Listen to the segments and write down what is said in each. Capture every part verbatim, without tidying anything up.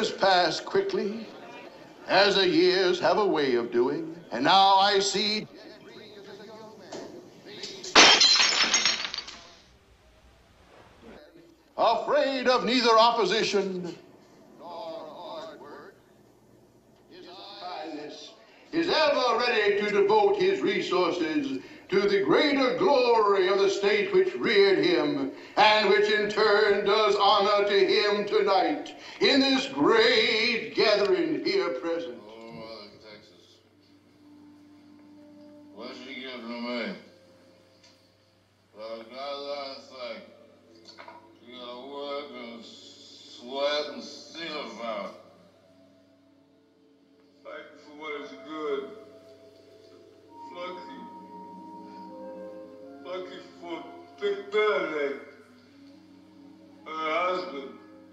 years pass quickly, as the years have a way of doing, and now I see afraid of neither opposition nor hard work. His kindness is ever ready to devote his resources to the greater glory of the state which reared him, and which in turn does honor to him tonight in this great gathering here present. Oh, Mother Texas, what she give to me? Well, God, I think you gotta work and sweat and steal about. Fight for what is good. Lucky. Lucky for Big Benedict, her husband.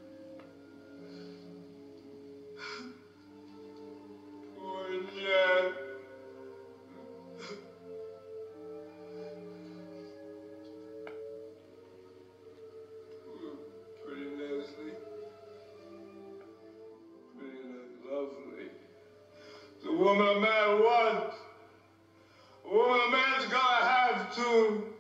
Poor Jett. Poor pretty Leslie. Pretty and lovely. The woman a man wants. A woman a man's gotta have to.